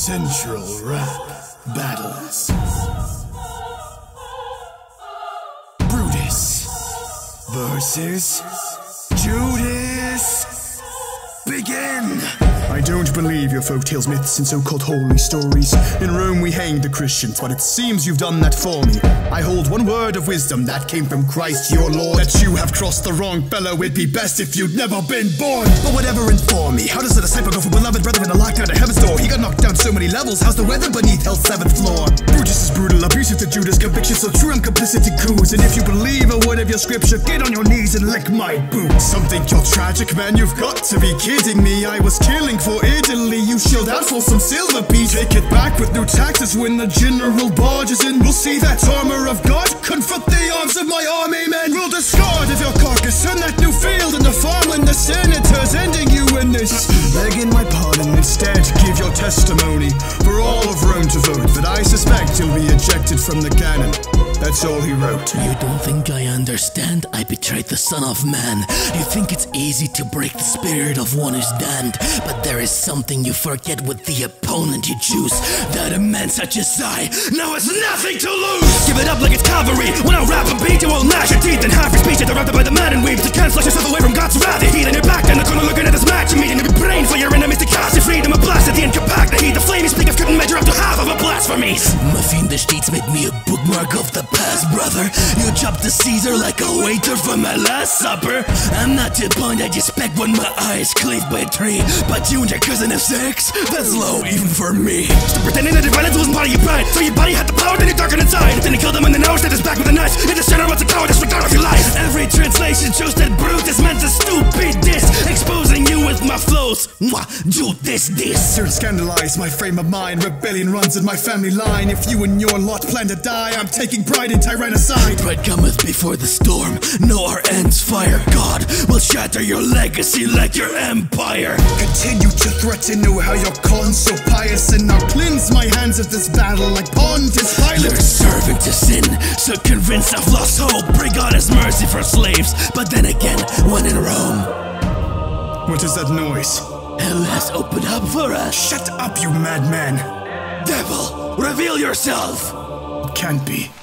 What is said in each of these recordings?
Central Rap Battles. Brutus versus Judas. Begin! I don't believe your folktales, myths, and so-called holy stories. In Rome we hanged the Christians, but it seems you've done that for me. I hold one word of wisdom that came from Christ your Lord, that you have crossed the wrong fellow. It'd be best if you'd never been born. But whatever inform me, how does a disciple go from beloved brethren to locked out of heaven's door? He got knocked down so many levels, how's the weather beneath hell's 7th floor? Brutus is brutal, abusive to Judas, conviction so true I'm complicit to coups. And if you believe a word of your scripture, get on your knees and lick my boots. Some think you're tragic, man, you've got to be kidding me. I was killing for Italy, you shilled out for some silver piece. Take it back with new taxes when the general barges in. We'll see that armor of God confront the arms of my army men. We'll discard of your carcass on that new field in the farmland. The senators ending you in this. Begging my pardon, instead give your testimony for all of Rome to vote. But I suspect you'll be ejected from the canon. That's all he wrote. You don't think I understand? I betrayed the Son of Man. You think it's easy to break the spirit of one who's damned, but there is something you forget with the opponent you choose. That a man such as I now has nothing to lose. Give it up like it's cavalry. When I rap and beat, you will gnash your teeth and half your speech interrupted by the man and weep. You can't flush yourself away from God's wrath. You heat in your back in the corner looking at this match. You meet in your brain for your enemies to cast your freedom. A blast at the end, compact. The heat, the flame you speak of couldn't measure up to half of a blasphemies. My fiendish deeds made me a bookmark of the past, brother. You chopped the Caesar like a waiter for my last supper. I'm not too blind, I just peck when my eyes cleave by a tree. But you and your cousin have sex? That's low even for me. Stop pretending that your violence wasn't part of your pride. So your body had the power, then you darkened inside. Then you killed him in the nose, then his back with a knife. You're the center of a coward, disregard of your life. Every translation shows that Brutus meant a stupid diss, exposing you with my flows. Mwah, Judas this. Sir, scandalize my frame of mind. Rebellion runs in my family line. If you and your lot plan to die, I'm taking pride in tyrannicide. Pride cometh before the storm. No, our ends fire. God will shatter your legacy like your empire. Continue to threaten, know how you're con so pious, and I'll cleanse my hands of this battle like Pontius Pilate. You're a servant to sin, so convinced I've lost hope. Pray God has mercy for slaves, but then again, when in Rome. What is that noise? Hell has opened up for us. Shut up, you madman. Devil, reveal yourself. It can't be.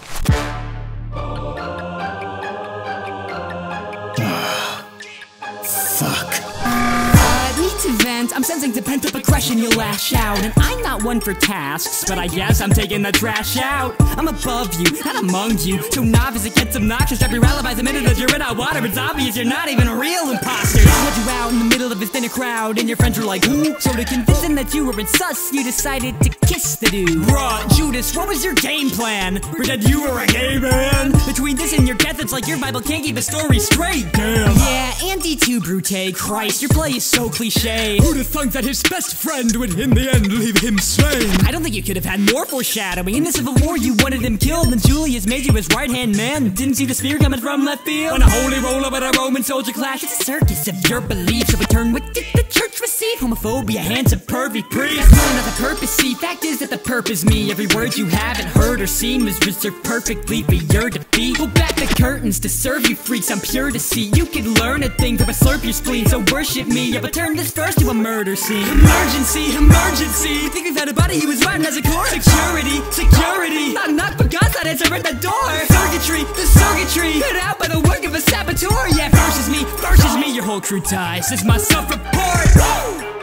Fuck. Need to vent, I'm sensing the pent-up aggression you lash out. And I'm not one for tasks, but I guess I'm taking the trash out. I'm above you, not among you. So novice it gets obnoxious. Every alibi the minute that you're in hot water. It's obvious you're not even a real imposter. I want you out in the middle of a thinner crowd, and your friends were like, who? So to convince them that you were sus, you decided to kiss the dude. Bruh, Judas, what was your game plan? Pretend you were a gay man? Between this and your death, it's like your Bible can't keep a story straight. Damn. Yeah, Andy too, Brute. Christ, your play is so cliche. Who'd have thunk that his best friend would in the end leave him slain? I don't think you could have had more foreshadowing. In the Civil War, you wanted him killed, and Julius made you his right-hand man. Didn't see the spear coming from left field. On a holy roller with a Roman soldier clash. It's a circus of your beliefs. A return, what did the church receive? Homophobia, hands of pervy priests. Not the purpose, see. Fact is that the purpose me. Every word you haven't heard or seen was reserved perfectly for your defeat. Pull back the curtains to serve you freaks. I'm pure to see. You can learn a thing from a slurp your spleen. So worship me. Yeah, but turn this verse to a murder scene. Emergency, emergency. Think we've had a body, he was riding as a corpse. Security, security. Knock, knock, but God's not answering the door. Circuitry, the circuitry. Put out by the work of a saboteur. Yeah, versus me, your whole crew dies. This is my self-report.